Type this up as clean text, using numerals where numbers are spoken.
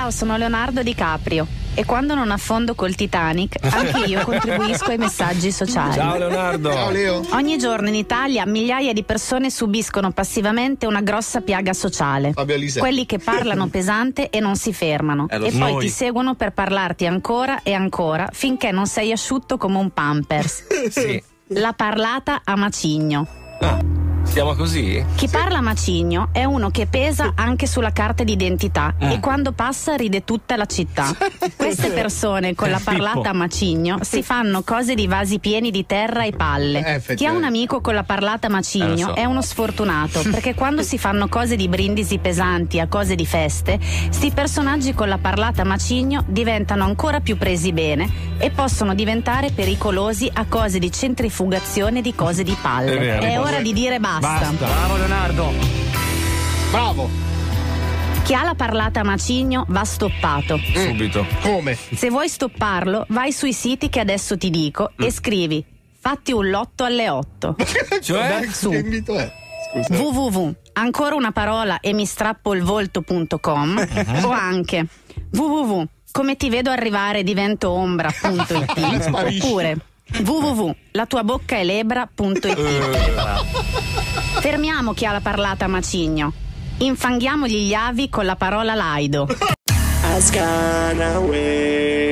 Ciao, sono Leonardo DiCaprio e quando non affondo col Titanic anche io contribuisco ai messaggi sociali. Ciao Leonardo. Ciao Leo. Ogni giorno in Italia migliaia di persone subiscono passivamente una grossa piaga sociale. Fabio Alise. Quelli che parlano pesante e non si fermano lo e so. poi Noi. ti seguono per parlarti ancora e ancora finché non sei asciutto come un Pampers. Sì. La parlata a macigno. Stiamo così? Chi parla a macigno è uno che pesa anche sulla carta d'identità e quando passa ride tutta la città. Queste persone con la parlata a macigno si fanno cose di vasi pieni di terra e palle. Chi ha un amico con la parlata a macigno lo so. è uno sfortunato, perché quando si fanno cose di brindisi pesanti a cose di feste, sti personaggi con la parlata a macigno diventano ancora più presi bene e possono diventare pericolosi a cose di centrifugazione di cose di palle. È vero. È ora di dire basta. Bravo Leonardo. Bravo. Chi ha la parlata a macigno va stoppato. Subito. Come? Se vuoi stopparlo, vai sui siti che adesso ti dico e scrivi fatti un lotto alle 8. Cioè? Su. Che invito è? Scusa. www, ancora una parola e mi strappo il volto.com o anche www, come ti vedo arrivare divento ombra.it Sparisci. oppure www.latuaboccaelebra.it. Fermiamo chi ha la parlata a macigno. Infanghiamogli gli avi con la parola laido. Has gone away.